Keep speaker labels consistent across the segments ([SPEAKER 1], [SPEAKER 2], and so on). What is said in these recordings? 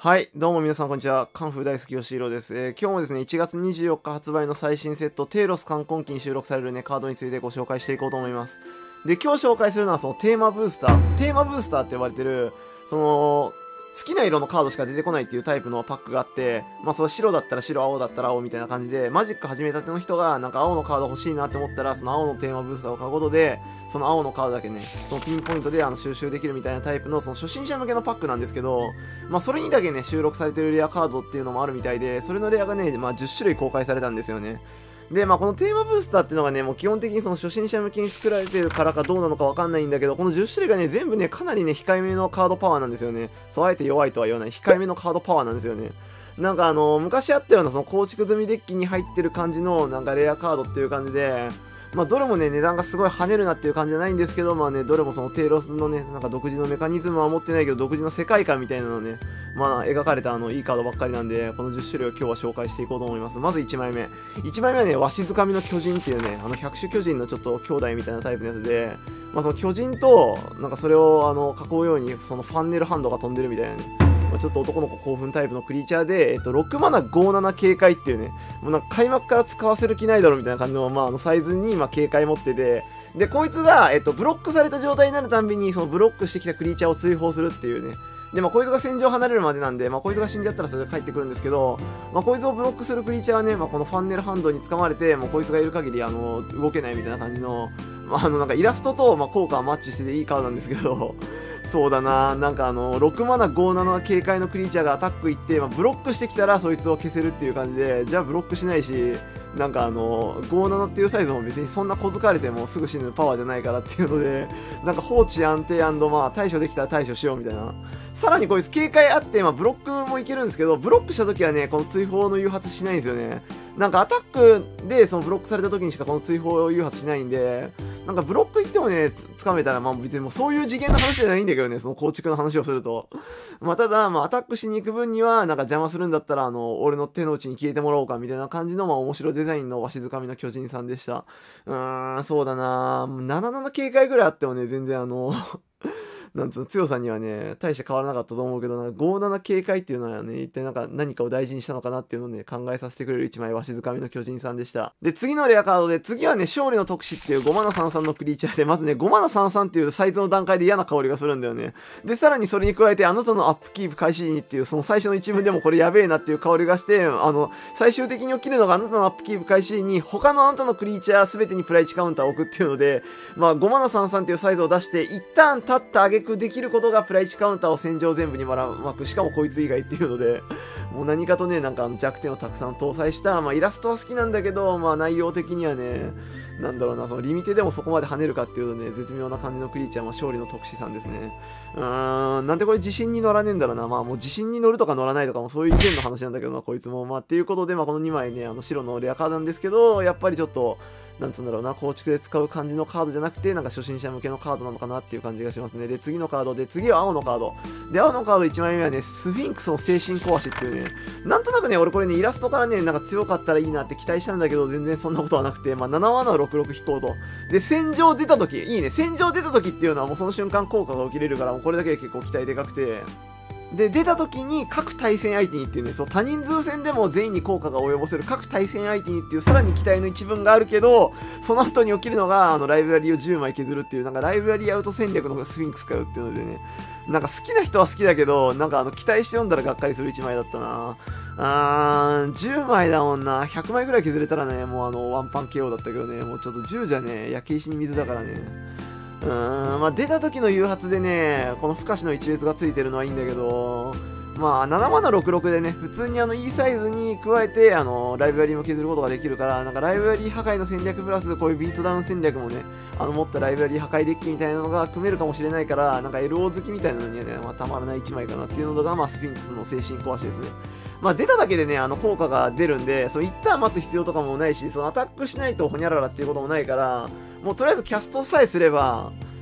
[SPEAKER 1] はい、どうも皆さんこんにちは。カンフー大好きよしひろです。今日もですね、1月24日発売の最新セット、テイロス冠婚期に収録されるね、カードについてご紹介していこうと思います。で、今日紹介するのはそのテーマブースター。テーマブースターって呼ばれてる、好きな色のカードしか出てこないっていうタイプのパックがあって、まあその白だったら白、青だったら青みたいな感じで、マジック始めたての人がなんか青のカード欲しいなって思ったら、その青のテーマブースターを買うことで、その青のカードだけね、そのピンポイントで収集できるみたいなタイプのその初心者向けのパックなんですけど、まあそれにだけね、収録されてるレアカードっていうのもあるみたいで、それのレアがね、まあ10種類公開されたんですよね。で、まあこのテーマブースターっていうのがね、もう基本的にその初心者向けに作られてるからかどうなのかわかんないんだけど、この10種類がね、全部ね、かなりね、控えめのカードパワーなんですよね。そう、あえて弱いとは言わない、控えめのカードパワーなんですよね。なんか昔あったようなその構築済みデッキに入ってる感じのなんかレアカードっていう感じで、まあどれもね、値段がすごい跳ねるなっていう感じじゃないんですけど、まあね、どれもそのテイロスのね、なんか独自のメカニズムは持ってないけど、独自の世界観みたいなのね、まあ描かれたいいカードばっかりなんで、この10種類を今日は紹介していこうと思います。まず1枚目。1枚目はね、わしづかみの巨人っていうね、百種巨人のちょっと兄弟みたいなタイプのやつで、まあその巨人と、なんかそれを囲うように、そのファンネルハンドが飛んでるみたいなね。ちょっと男の子興奮タイプのクリーチャーで、6マナ57警戒っていうね、もうなんか開幕から使わせる気ないだろみたいな感じの、まあ、サイズに、まあ、警戒持ってて、で、こいつが、ブロックされた状態になるたんびに、そのブロックしてきたクリーチャーを追放するっていうね。で、まあ、こいつが戦場離れるまでなんで、まあ、こいつが死んじゃったらそれで帰ってくるんですけど、まあ、こいつをブロックするクリーチャーはね、まあ、このファンネルハンドに掴まれて、もうこいつがいる限り、動けないみたいな感じの、まあ、なんかイラストと、まあ、効果はマッチしてていいカードなんですけど、そうだな、なんか6マナ57警戒のクリーチャーがアタックいって、まあ、ブロックしてきたらそいつを消せるっていう感じで、じゃあブロックしないし、なんか57っていうサイズも別にそんな小づかれてもすぐ死ぬパワーじゃないからっていうので、なんか放置安定&まあ対処できたら対処しようみたいな。さらにこいつ警戒あって、まあブロックもいけるんですけど、ブロックした時はね、この追放の誘発しないんですよね。なんかアタックでそのブロックされた時にしかこの追放誘発しないんで、なんかブロック行ってもね、掴めたら、まあ別にもうそういう次元の話じゃないんだけどね、その構築の話をすると。まあただ、まあアタックしに行く分には、なんか邪魔するんだったら、俺の手の内に消えてもらおうかみたいな感じの、まあ面白デザインのわしづかみの巨人さんでした。そうだな77警戒ぐらいあってもね、全然なんつうの強さにはね、大して変わらなかったと思うけど、なんか57警戒っていうのはね、一体なんか何かを大事にしたのかなっていうのをね、考えさせてくれる一枚わしづかみの巨人さんでした。で、次のレアカードで、次はね、勝利の特使っていう5マナ33のクリーチャーで、まずね、5マナ33っていうサイズの段階で嫌な香りがするんだよね。で、さらにそれに加えて、あなたのアップキープ開始時にっていう、その最初の一文でもこれやべえなっていう香りがして、最終的に起きるのがあなたのアップキープ開始時に、他のあなたのクリーチャー全てにプライチカウンターを置くっていうので、まあ5マナ33っていうサイズを出して、一旦立った挙句できることがプライチカウンターを戦場全部にばらまく、しかもこいつ以外っていうので、もう何かとね、なんか弱点をたくさん搭載した、まあイラストは好きなんだけど、まあ内容的にはね、なんだろうな、そのリミテでもそこまで跳ねるかっていうとね、絶妙な感じのクリーチャー、まあ勝利の特使さんですね。なんでこれ自信に乗らねえんだろうな。まあもう自信に乗るとか乗らないとかもそういう意見の話なんだけどな、こいつも。まあっていうことで、まあこの2枚ね、白のレアカードなんですけど、やっぱりちょっと、なんつうんだろうな、構築で使う感じのカードじゃなくて、なんか初心者向けのカードなのかなっていう感じがしますね。で、次のカードで、次は青のカード。で、青のカード1枚目はね、スフィンクスの精神壊しっていうね、なんとなくね、俺これね、イラストからね、なんか強かったらいいなって期待したんだけど、全然そんなことはなくて、まあ7話の66飛行と。で、戦場出た時、いいね、戦場出た時っていうのはもうその瞬間効果が起きれるから、もうこれだけで結構期待でかくて、で、出た時に各対戦相手にっていうね、そう、多人数戦でも全員に効果が及ぼせる各対戦相手にっていうさらに期待の一文があるけど、その後に起きるのが、ライブラリーを10枚削るっていう、なんかライブラリーアウト戦略のスフィンクスかよっていうのでね、なんか好きな人は好きだけど、なんか期待して読んだらがっかりする1枚だったな。10枚だもんな。100枚ぐらい削れたらね、もうワンパン KO だったけどね、もうちょっと10じゃね、焼け石に水だからね。まあ出た時の誘発でね、この不可視の一列がついてるのはいいんだけど、まあ7マナ66でね、普通にいいサイズに加えて、ライブラリーも削ることができるから、なんかライブラリー破壊の戦略プラス、こういうビートダウン戦略もね、持ったライブラリー破壊デッキみたいなのが組めるかもしれないから、なんか LO 好きみたいなのにはね、まあ、たまらない1枚かなっていうのが、まあスフィンクスの精神壊しですね。まあ出ただけでね、効果が出るんで、一旦待つ必要とかもないし、アタックしないとホニャララっていうこともないから、もうとりあえずキャストさえすれば、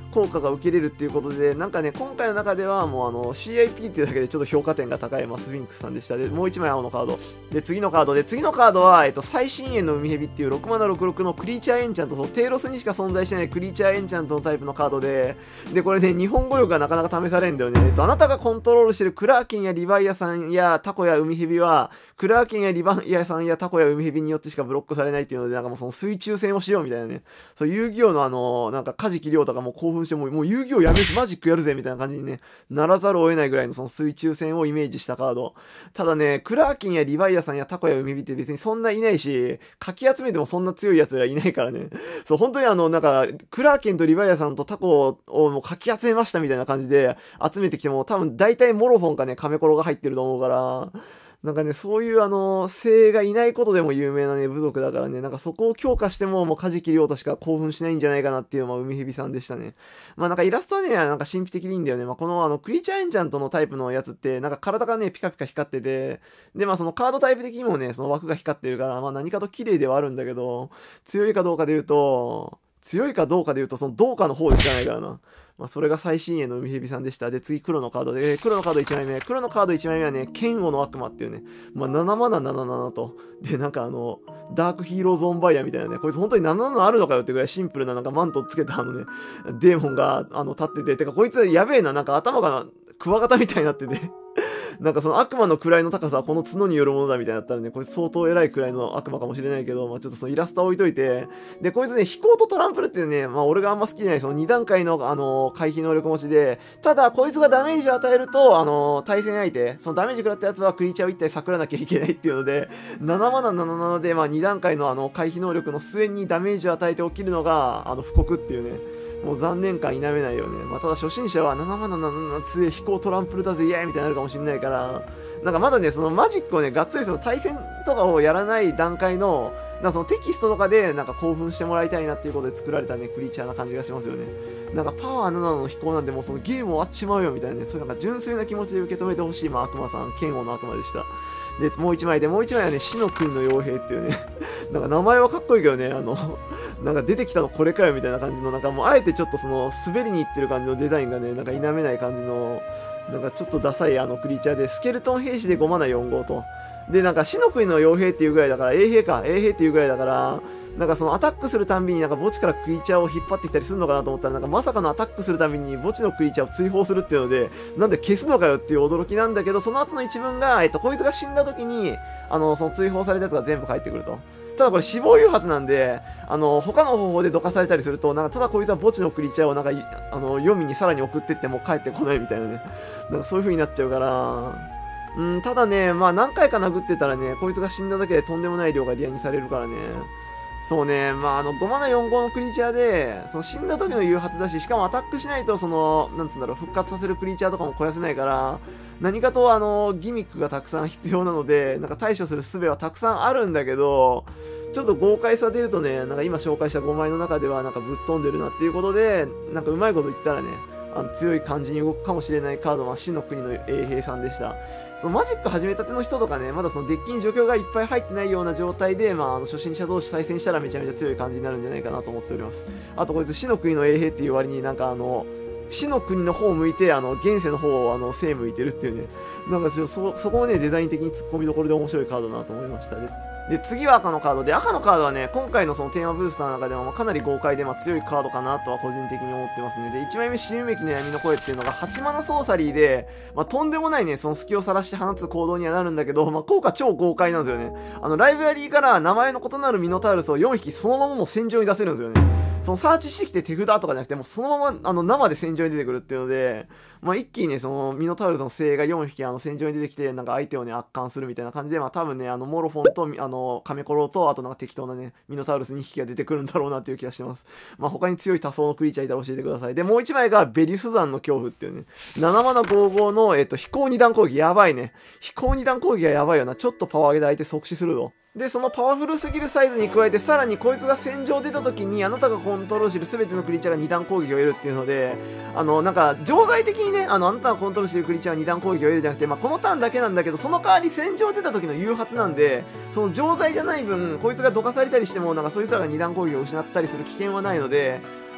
[SPEAKER 1] 効果が受けれるっていうことで、なんかね、今回の中ではもうCIP っていうだけでちょっと評価点が高い、スフィンクスさんでした。で、もう1枚青のカード。で、次のカードは、最新鋭の海蛇っていう6マナ66のクリーチャーエンチャント、テイロスにしか存在してないクリーチャーエンチャントのタイプのカードで、これね、日本語力がなかなか試されるんだよね。あなたがコントロールしてるクラーケンやリヴァイアさんやタコや海蛇は、クラーケンやリヴァイアさんやタコや海蛇によってしかブロックされないっていうので、なんかもうその水中戦をしようみたいなね。そう、遊戯王のなんかカジキリョウとかも興奮して、もう遊戯王やめてマジックやるぜみたいな感じにね、ならざるを得ないぐらいのその水中戦をイメージしたカード。ただね、クラーケンやリヴァイアさんやタコや海蛇って別にそんないないし、かき集めてもそんな強い奴らいないからね。そう、本当になんか、クラーケンとリヴァイアさんとタコをもうかき集めましたみたいな感じで集めてきても、多分大体モロフォンかね、カメコロが入ってると思うから、なんかね、そういう精鋭がいないことでも有名なね、部族だからね、なんかそこを強化しても、もうカジキリョウとしか興奮しないんじゃないかなっていう、海蛇さんでしたね。なんかイラストはね、なんか神秘的でいいんだよね。このクリーチャーエンチャントのタイプのやつって、なんか体がね、ピカピカ光ってて、で、そのカードタイプ的にもね、その枠が光ってるから、何かと綺麗ではあるんだけど、強いかどうかで言うと、そのどうかの方でしかないからな。それが最新鋭の海蛇さんでした。で、次、黒のカードで、黒のカード1枚目。黒のカード1枚目はね、剣王の悪魔っていうね、7マナ77と。で、なんかダークヒーローゾーンバイヤーみたいなね、こいつ本当に77あるのかよってぐらいシンプルななんかマントつけたね、デーモンが立ってて、てかこいつやべえな、なんか頭がクワガタみたいになってて。なんかその悪魔の位の高さはこの角によるものだみたいだったらね、こいつ相当偉い位の悪魔かもしれないけど、ちょっとそのイラストは置いといて、で、こいつね、飛行とトランプルっていうね、俺があんま好きじゃない、その2段階の回避能力持ちで、ただ、こいつがダメージを与えると、対戦相手、そのダメージ食らったやつはクリーチャーを1体桜らなきゃいけないっていうので、7マナ77で、2段階の回避能力の末にダメージを与えて起きるのが、布告っていうね、もう残念感否めないよね。ただ初心者は7マナ77強い飛行トランプルだぜイエーイみたいになるかもしれないから、なんかまだね、そのマジックをね、がっつりその対戦とかをやらない段階の、なんかそのテキストとかでなんか興奮してもらいたいなっていうことで作られたね、クリーチャーな感じがしますよね。なんかパワー7の飛行なんでもうそのゲーム終わっちまうよみたいなね、そういうなんか純粋な気持ちで受け止めてほしい、悪魔さん、剣王の悪魔でした。で、もう一枚はね、死の国の傭兵っていうね、なんか名前はかっこいいけどね、なんか出てきたのこれかよみたいな感じの、なんかもうあえてちょっとその滑りにいってる感じのデザインがね、なんか否めない感じの、なんかちょっとダサいクリーチャーで、スケルトン兵士で5マナ45と。で、なんか死の国の傭兵っていうぐらいだから、衛兵っていうぐらいだから、なんかそのアタックするたんびになんか墓地からクリーチャーを引っ張ってきたりするのかなと思ったら、なんかまさかのアタックするたびに墓地のクリーチャーを追放するっていうので、なんで消すのかよっていう驚きなんだけど、その後の一文が、こいつが死んだ時に、その追放されたやつが全部返ってくると。ただこれ死亡誘発なんで、他の方法でどかされたりすると、なんかただこいつは墓地のクリーチャーをなんか、黄泉にさらに送ってっても帰ってこないみたいなね。なんかそういう風になっちゃうから、ただね、何回か殴ってたらね、こいつが死んだだけでとんでもない量がリアにされるからね。そうね、5マナ45のクリーチャーで、その死んだ時の誘発だし、しかもアタックしないと、なんつうんだろう、復活させるクリーチャーとかも肥やせないから、何かとギミックがたくさん必要なので、なんか対処する術はたくさんあるんだけど、ちょっと豪快さで言うとね、なんか今紹介した5枚の中ではなんかぶっ飛んでるなっていうことで、なんかうまいこと言ったらね、強い感じに動くかもしれないカードは死の国の衛兵さんでした。そのマジック始めたての人とかね、まだそのデッキに除去がいっぱい入ってないような状態で、初心者同士対戦したらめちゃめちゃ強い感じになるんじゃないかなと思っております。あとこいつ死の国の衛兵っていう割になんか死の国の方を向いて、現世の方を生向いてるっていうね、なんかそこもね、デザイン的に突っ込みどころで面白いカードだなと思いましたね。で、次は赤のカードで、赤のカードはね、今回のそのテーマブースターの中でもかなり豪快で強いカードかなとは個人的に思ってますね。で、1枚目、死ぬめきの闇の声っていうのが8マナソーサリーで、とんでもないね、その隙を晒して放つ行動にはなるんだけど、効果超豪快なんですよね。ライブラリーから名前の異なるミノタウルスを4匹そのままもう戦場に出せるんですよね。そのサーチしてきて手札とかじゃなくて、もうそのまま生で戦場に出てくるっていうので、一気にね、そのミノタウルスの精鋭が4匹戦場に出てきて、なんか相手をね、圧巻するみたいな感じで、多分ね、モロフォンと、カメコロと、あとなんか適当なね、ミノタウルス2匹が出てくるんだろうなっていう気がしてます。他に強い多層のクリーチャーいたら教えてください。で、もう1枚がベリュス山の恐怖っていうね、7マナ55の、飛行2段攻撃やばいね。飛行2段攻撃がやばいよな。ちょっとパワー上げで相手即死するぞ。で、そのパワフルすぎるサイズに加えて、さらにこいつが戦場出た時に、あなたがコントロールしてる全てのクリーチャーが2段攻撃を得るっていうので、なんか、常在的にね、あなたがコントロールしてるクリーチャーは2段攻撃を得るじゃなくて、このターンだけなんだけど、その代わり戦場出た時の誘発なんで、その常在じゃない分、こいつがどかされたりしても、なんかそいつらが2段攻撃を失ったりする危険はないので、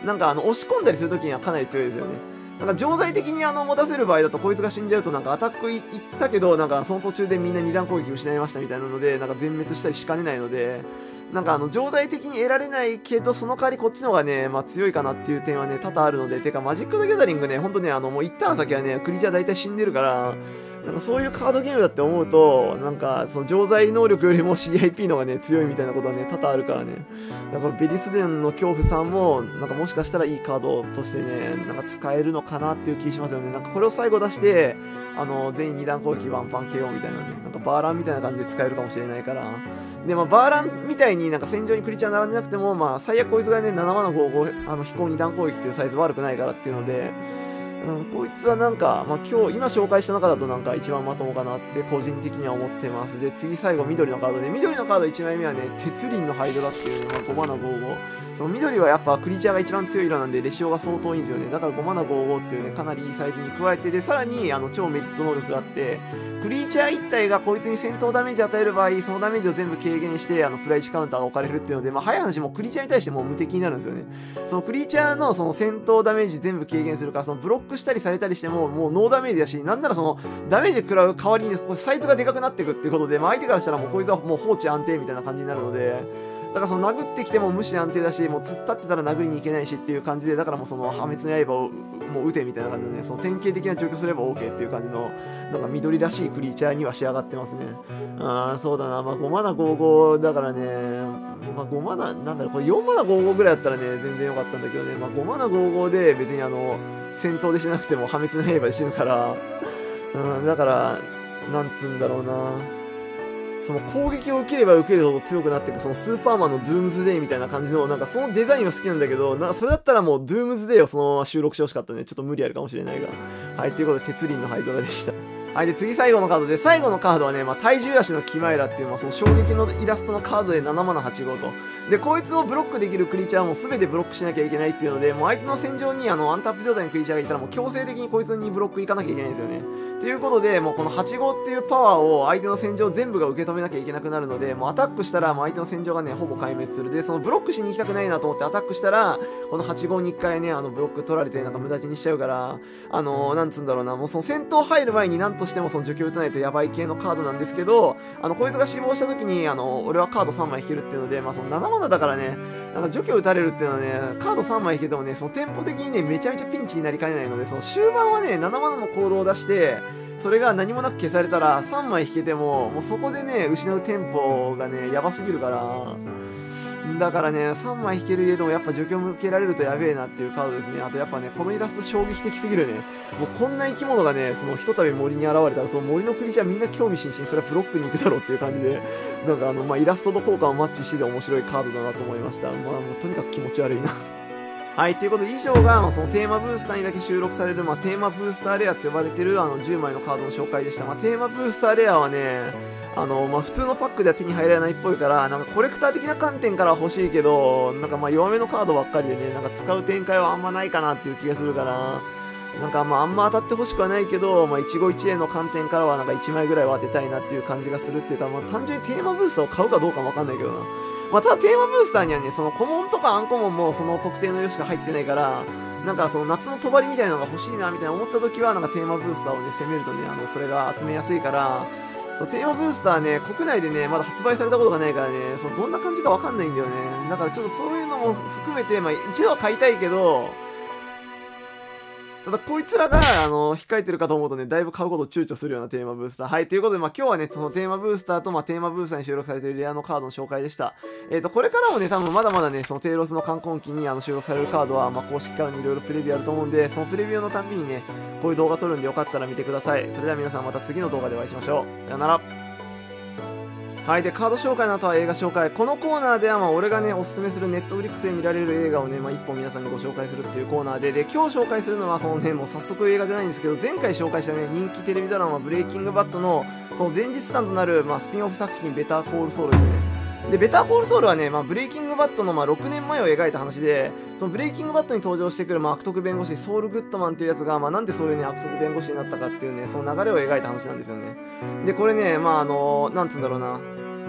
[SPEAKER 1] なんか押し込んだりするときにはかなり強いですよね。なんか常在的に持たせる場合だとこいつが死んじゃうとなんかアタックいったけどなんかその途中でみんな二段攻撃失いましたみたいなのでなんか全滅したりしかねないので、なんか常在的に得られないけどその代わりこっちの方がね、まあ強いかなっていう点はね多々あるので、てかマジック・ザ・ギャザリングね、ほんとねもう一旦先はねクリーチャー大体死んでるから、なんかそういうカードゲームだって思うと、なんかその常在能力よりも CIP の方がね強いみたいなことはね多々あるからね。だからベリスデンの恐怖さんもなんかもしかしたらいいカードとしてねなんか使えるのかなっていう気しますよね。なんかこれを最後出して全員二段攻撃ワンパン KO みたいなね、なんかバーランみたいな感じで使えるかもしれないから。でまあバーランみたいになんか戦場にクリーチャー並んでなくても、まあ最悪こいつがね7マナ55飛行二段攻撃っていうサイズ悪くないからっていうので、こいつはなんか、まあ、今紹介した中だとなんか一番まともかなって個人的には思ってます。で、次最後緑のカードで、緑のカード1枚目はね、鉄輪のハイドラっていう、まあ、5マナ55。その緑はやっぱクリーチャーが一番強い色なんで、レシオが相当いいんですよね。だから5マナ55っていうね、かなりいいサイズに加えて、で、さらに超メリット能力があって、クリーチャー1体がこいつに戦闘ダメージ与える場合、そのダメージを全部軽減して、プライチカウンターが置かれるっていうので、まあ、早い話もクリーチャーに対してもう無敵になるんですよね。そのクリーチャーのその戦闘ダメージ全部軽減するから、そのブロックしたりされたりしてもうノーダメージだし、なんならそのダメージ食らう代わりにこうサイズがでかくなっていくっていうことで、まあ、相手からしたらもうこいつはもう放置安定みたいな感じになるので、だからその殴ってきても無視安定だし、もう突っ立ってたら殴りに行けないしっていう感じで、だからもうその破滅の刃をもう撃てみたいな感じでね、その典型的な除去すれば OK っていう感じのなんか緑らしいクリーチャーには仕上がってますね。そうだな、まあ5マナ55だからね、まあ5マナなんだろう、これ4マナ55ぐらいだったらね全然良かったんだけどね、まあ5マナ55で別に戦闘でしなくても破滅の刃で死ぬから、だからなんつうんだろうな、その攻撃を受ければ受けるほど強くなっていく、そのスーパーマンのドゥームズデイみたいな感じの、なんかそのデザインは好きなんだけど、なんかそれだったらもうドゥームズデイをそのまま収録してほしかったね。ちょっと無理あるかもしれないが。はい、ということで、鉄輪のハイドラでした。はい、で、次最後のカードで、最後のカードはね、まあ、体重足のキマイラっていう、まあ、その衝撃のイラストのカードで7マナ85と。で、こいつをブロックできるクリーチャーも全てブロックしなきゃいけないっていうので、もう相手の戦場にアンタップ状態のクリーチャーがいたら、もう強制的にこいつにブロックいかなきゃいけないんですよね。ということで、もうこの85っていうパワーを相手の戦場全部が受け止めなきゃいけなくなるので、もうアタックしたら、もう相手の戦場がね、ほぼ壊滅する。で、そのブロックしに行きたくないなと思ってアタックしたら、この85に1回ね、ブロック取られてなんか無駄死にしちゃうから、なんつうんだろうな、もうその戦闘入る前になんとしてもその除去打たないとやばい系のカードなんですけど、こいつが死亡した時に、俺はカード3枚引けるっていうので、まあその7マナだからね、なんか除去打たれるっていうのはね、カード3枚引けてもね、そのテンポ的にね、めちゃめちゃピンチになりかねないので、その終盤はね、7マナの行動を出して、それが何もなく消されたら3枚引けても、もうそこでね、失うテンポがね、やばすぎるから、だからね、3枚引ける家でもやっぱ除去向けられるとやべえなっていうカードですね。あとやっぱね、このイラスト衝撃的すぎるね。もうこんな生き物がね、そのひとたび森に現れたら、その森のクリーチャーみんな興味津々、それはブロックに行くだろうっていう感じで、なんかまあ、イラストと効果をマッチしてて面白いカードだなと思いました。まあ、もうとにかく気持ち悪いな。はい、ということで以上が、そのテーマブースターにだけ収録される、まあ、テーマブースターレアって呼ばれてる10枚のカードの紹介でした。まあ、テーマブースターレアはね、まあ、普通のパックでは手に入らないっぽいから、なんかコレクター的な観点からは欲しいけど、なんかまあ弱めのカードばっかりでね、なんか使う展開はあんまないかなっていう気がするから、なんかまああんま当たってほしくはないけど、まあ一期一会の観点からはなんか1枚ぐらいは当てたいなっていう感じがするっていうか、まあ単純にテーマブースターを買うかどうかもわかんないけどな。まあただテーマブースターにはね、そのコモンとかアンコモンもその特定の色しか入ってないから、なんかその夏の帳みたいなのが欲しいなみたいな思った時は、なんかテーマブースターをね、攻めるとね、それが集めやすいから、そう、テーマブースターね、国内でね、まだ発売されたことがないからね、どんな感じかわかんないんだよね。だからちょっとそういうのも含めて、まあ一度は買いたいけど、ただこいつらが、控えてるかと思うとね、だいぶ買うことを躊躇するようなテーマブースター。はい、ということで、まあ今日はね、そのテーマブースターと、まあテーマブースターに収録されているレアのカードの紹介でした。これからもね、多分まだまだね、そのテイロスの観光機に収録されるカードは、まあ公式からにいろいろプレビューあると思うんで、そのプレビューのたんびにね、こういう動画撮るんでよかったら見てください。それでは皆さんまた次の動画でお会いしましょう。さよなら。はい。で、カード紹介の後は映画紹介。このコーナーでは、まあ、俺がね、おすすめするネットフリックスで見られる映画をね、まあ、一本皆さんにご紹介するっていうコーナーで、今日紹介するのは、そのね、もう早速映画じゃないんですけど、前回紹介したね、人気テレビドラマ、ブレイキングバッドの、その前日譚となる、まあ、スピンオフ作品、ベターコールソウルですね。で、ベターコールソウルはね、まあ、ブレイキングバッドの、まあ、6年前を描いた話で、そのブレイキングバッドに登場してくる、まあ、悪徳弁護士、ソウル・グッドマンというやつが、まあ、なんでそういうね、悪徳弁護士になったかっていうね、その流れを描いた話なんですよね。で、これね、まあ、なんつうんだろうな。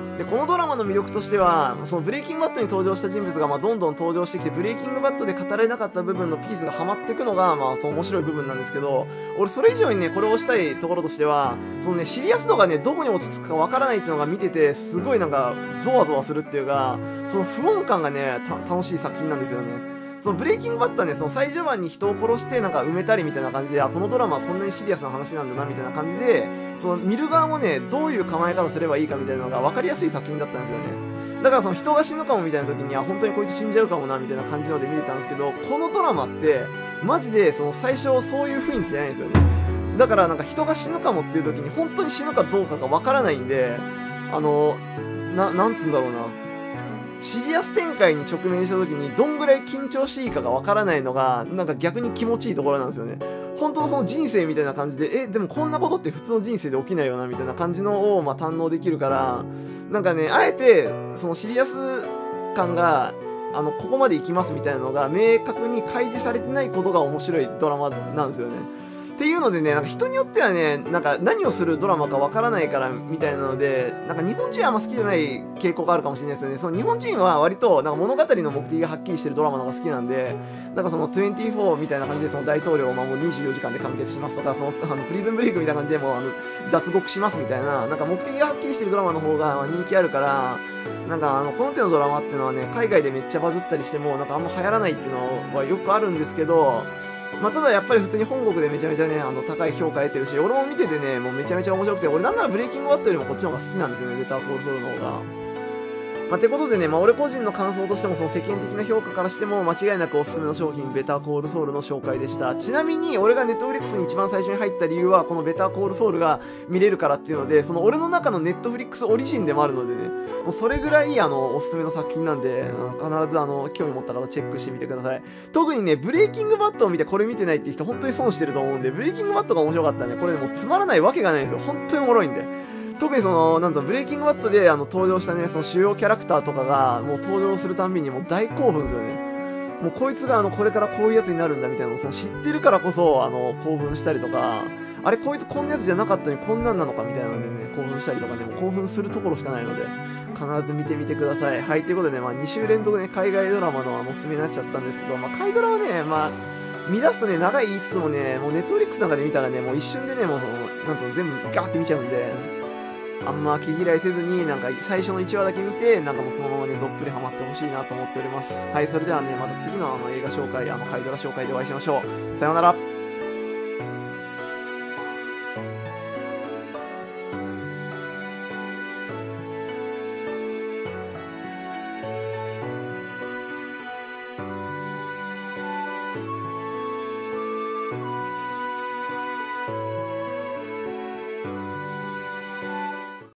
[SPEAKER 1] でこのドラマの魅力としては、そのブレイキングバッドに登場した人物がどんどん登場してきて、ブレイキングバッドで語られなかった部分のピースがはまっていくのがその面白い部分なんですけど、俺それ以上にねこれをしたいところとしては、そのねシリアス度がねどこに落ち着くかわからないっていうのが見ててすごいなんかゾワゾワするっていうか、その不穏感がね楽しい作品なんですよね。そのブレイキングバッドはね、その最序盤に人を殺してなんか埋めたりみたいな感じで、このドラマはこんなにシリアスな話なんだなみたいな感じで、その見る側もねどういう構え方すればいいかみたいなのが分かりやすい作品だったんですよね。だからその人が死ぬかもみたいな時には本当にこいつ死んじゃうかもなみたいな感じので見てたんですけど、このドラマってマジでその最初そういう雰囲気じゃないんですよね。だからなんか人が死ぬかもっていう時に本当に死ぬかどうかが分からないんで、なんつうんだろうな、シリアス展開に直面した時にどんぐらい緊張していいかがわからないのがなんか逆に気持ちいいところなんですよね。本当その人生みたいな感じで、でもこんなことって普通の人生で起きないよなみたいな感じのを堪能できるから、なんかねあえてそのシリアス感がここまで行きますみたいなのが明確に開示されてないことが面白いドラマなんですよね。っていうのでね、なんか人によってはね、なんか何をするドラマかわからないからみたいなので、なんか日本人はあんま好きじゃない傾向があるかもしれないですよね。その日本人は割となんか物語の目的がはっきりしてるドラマの方が好きなんで、なんかその24みたいな感じでその大統領をもう24時間で完結しますとか、そのプリズンブレイクみたいな感じでもう脱獄しますみたいな、なんか目的がはっきりしてるドラマの方が人気あるから、なんかこの手のドラマっていうのはね、海外でめっちゃバズったりしてもなんかあんま流行らないっていうのはよくあるんですけど、ただやっぱり普通に本国でめちゃめちゃね高い評価得てるし、俺も見ててねもうめちゃめちゃ面白くて、俺なんならブレイキングバッドよりもこっちの方が好きなんですよね、ベターコールソウルの方が。ってことでね、俺個人の感想としてもその世間的な評価からしても間違いなくおすすめの商品ベターコールソウルの紹介でした。ちなみに俺がネットフリックスに一番最初に入った理由はこのベターコールソウルが見れるからっていうので、その俺の中のネットフリックスオリジンでもあるのでね、もうそれぐらいおすすめの作品なんで、必ず興味持った方チェックしてみてください。特にねブレイキングバッドを見てこれ見てないっていう人本当に損してると思うんで、ブレイキングバッドが面白かったらねこれもうつまらないわけがないんですよ。本当におもろいんで。特にそのなんとブレイキングバッドで登場したねその主要キャラクターとかがもう登場するたんびにもう大興奮ですよね。もうこいつがこれからこういうやつになるんだみたいなのをその知ってるからこそ興奮したりとか、あれこいつこんなやつじゃなかったのにこんなんなのかみたいなのでね興奮したりとかね、もう興奮するところしかないので必ず見てみてください。はい、ということでね、2週連続ね海外ドラマのおすすめになっちゃったんですけど、海ドラはね見出すとね長い言いつつもね、もうネットフリックスなんかで見たらねもう一瞬でねもうそのなんと全部ガーって見ちゃうんで、あんま気嫌いせずになんか最初の1話だけ見てなんかもうそのままねどっぷりハマってほしいなと思っております。はい、それではねまた次の映画紹介カイドラ紹介でお会いしましょう。さようなら。